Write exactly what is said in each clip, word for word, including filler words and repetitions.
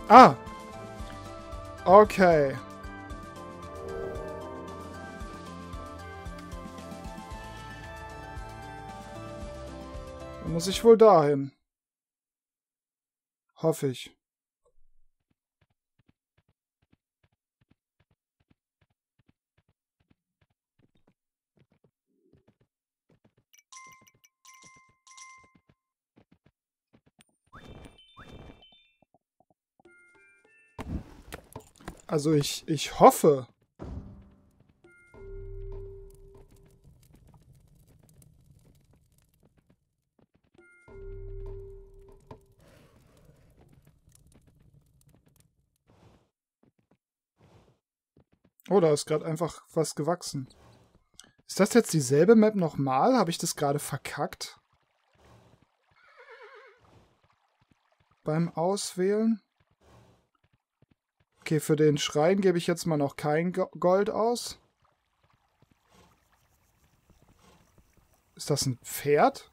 Ah! Okay. Dann muss ich wohl dahin. Hoffe ich. Also ich, ich hoffe. Oh, da ist gerade einfach was gewachsen. Ist das jetzt dieselbe Map nochmal? Habe ich das gerade verkackt? Beim Auswählen? Okay, für den Schrein gebe ich jetzt mal noch kein Gold aus. Ist das ein Pferd?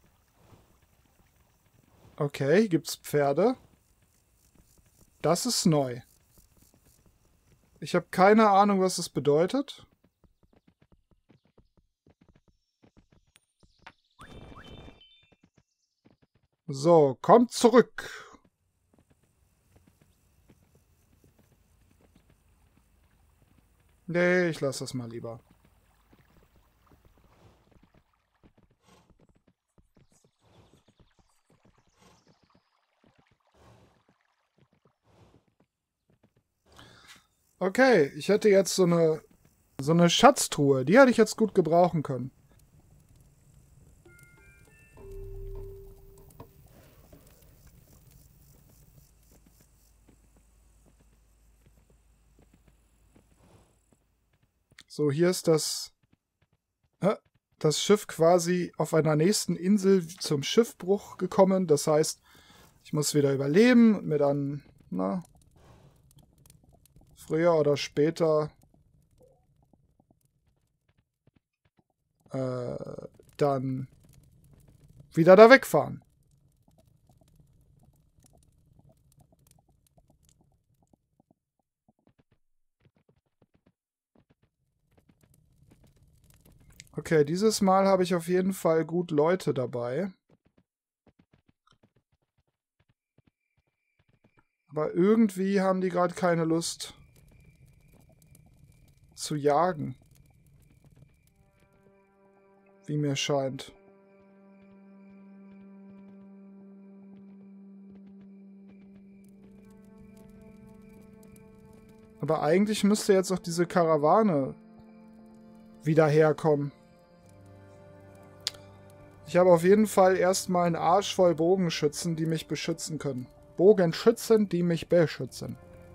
Okay, gibt's Pferde. Das ist neu. Ich habe keine Ahnung, was es bedeutet. So, kommt zurück. Nee, ich lasse das mal lieber. Okay, ich hätte jetzt so eine so eine Schatztruhe. Die hätte ich jetzt gut gebrauchen können. So, hier ist das, äh, das Schiff quasi auf einer nächsten Insel zum Schiffbruch gekommen. Das heißt, ich muss wieder überleben und mir dann, na, früher oder später äh, dann wieder da wegfahren. Okay, dieses Mal habe ich auf jeden Fall gut Leute dabei. Aber irgendwie haben die gerade keine Lust zu jagen. Wie mir scheint. Aber eigentlich müsste jetzt auch diese Karawane wieder herkommen. Ich habe auf jeden Fall erstmal einen Arsch voll Bogenschützen, die mich beschützen können. Bogenschützen, die mich beschützen.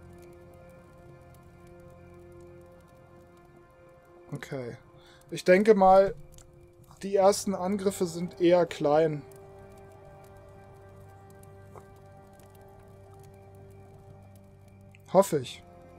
Okay. Ich denke mal, die ersten Angriffe sind eher klein. Hoffe ich.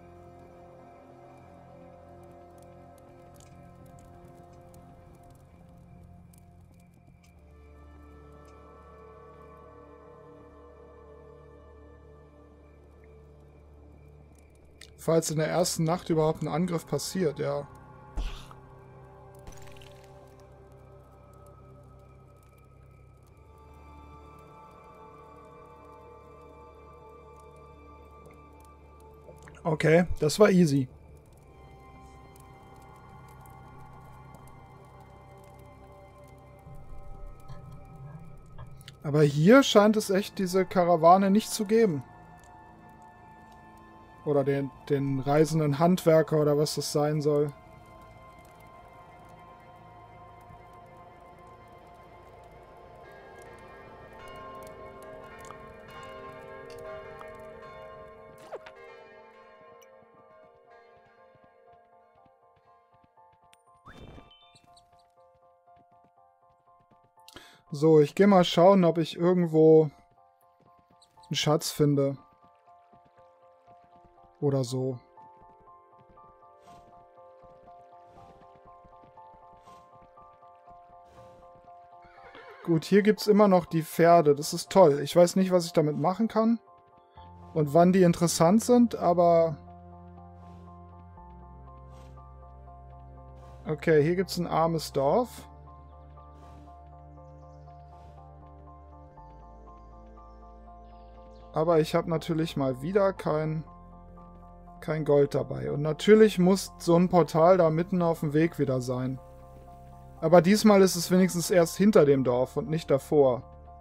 Falls in der ersten Nacht überhaupt ein Angriff passiert, ja. Okay, das war easy. Aber hier scheint es echt diese Karawane nicht zu geben. Oder den, den reisenden Handwerker oder was das sein soll. So, ich gehe mal schauen, ob ich irgendwo einen Schatz finde. Oder so. Gut, hier gibt es immer noch die Pferde. Das ist toll. Ich weiß nicht, was ich damit machen kann. und wann die interessant sind, aber... Okay, hier gibt es ein armes Dorf. Aber ich habe natürlich mal wieder kein, kein Gold dabei. Und natürlich muss so ein Portal da mitten auf dem Weg wieder sein. Aber diesmal ist es wenigstens erst hinter dem Dorf und nicht davor.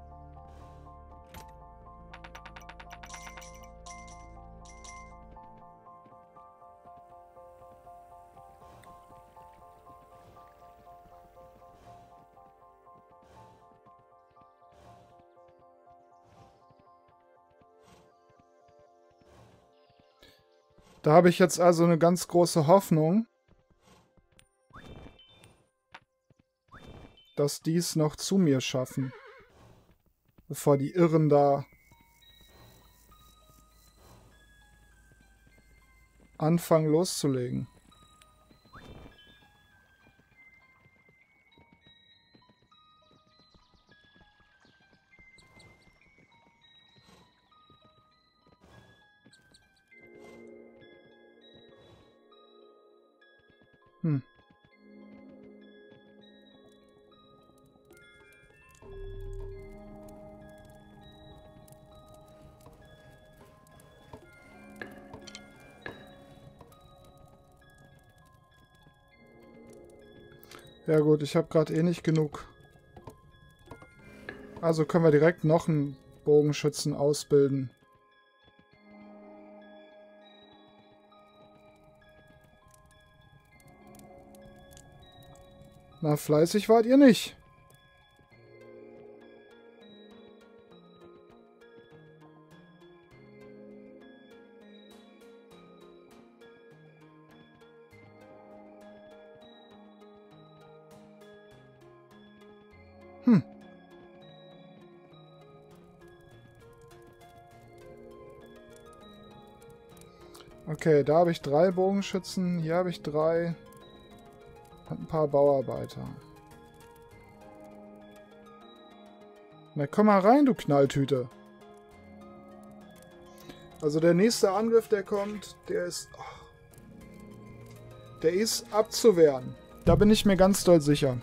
Da habe ich jetzt also eine ganz große Hoffnung, dass die es noch zu mir schaffen, bevor die Irren da anfangen loszulegen. Hm. Ja gut, ich habe gerade eh nicht genug. Also können wir direkt noch einen Bogenschützen ausbilden. Na, fleißig wart ihr nicht. Hm. Okay, da habe ich drei Bogenschützen, hier habe ich drei und ein paar Bauarbeiter. Na komm mal rein, du Knalltüte. Also der nächste Angriff, der kommt, der ist... Oh, der ist abzuwehren. Da bin ich mir ganz doll sicher.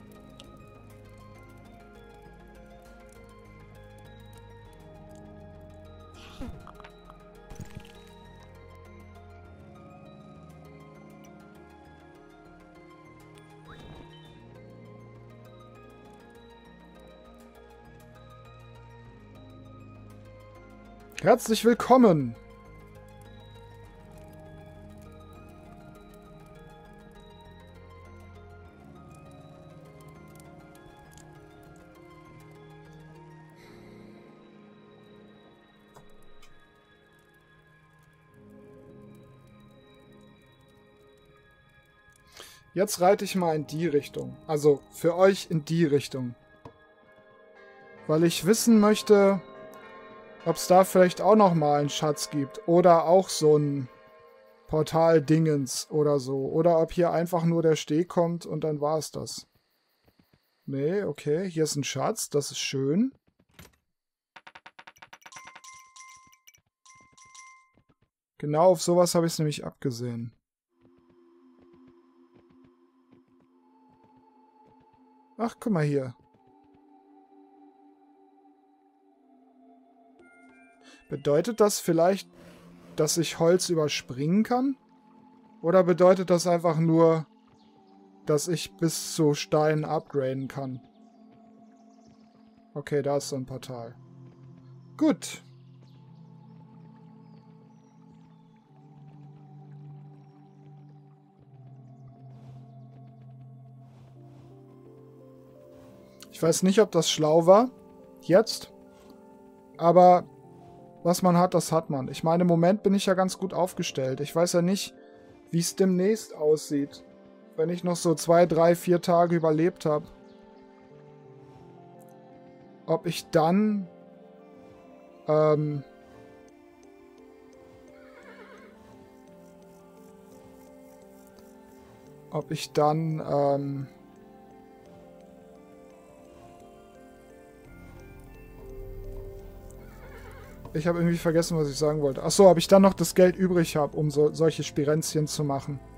Herzlich willkommen! Jetzt reite ich mal in die Richtung. Also für euch in die Richtung. Weil ich wissen möchte, ob es da vielleicht auch nochmal einen Schatz gibt. Oder auch so ein Portal-Dingens oder so. Oder ob hier einfach nur der Steg kommt und dann war es das. Nee, okay. Hier ist ein Schatz. Das ist schön. Genau auf sowas habe ich es nämlich abgesehen. Ach, guck mal hier. Bedeutet das vielleicht, dass ich Holz überspringen kann? Oder bedeutet das einfach nur, dass ich bis zu Stein upgraden kann? Okay, da ist so ein Portal. Gut. Ich weiß nicht, ob das schlau war. Jetzt. Aber was man hat, das hat man. Ich meine, im Moment bin ich ja ganz gut aufgestellt. Ich weiß ja nicht, wie es demnächst aussieht. Wenn ich noch so zwei, drei, vier Tage überlebt habe. Ob ich dann... Ähm... Ob ich dann... Ähm... Ich habe irgendwie vergessen, was ich sagen wollte. Achso, ob ich dann noch das Geld übrig habe, um so, solche Spirenzchen zu machen.